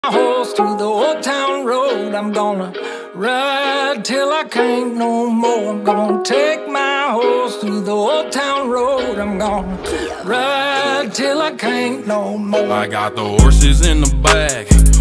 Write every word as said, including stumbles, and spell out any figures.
Horse to the old town road. I'm gonna ride till I can't no more. I'm gonna take my horse to the old town road. I'm gonna ride till I can't no more. I got the horses in the back,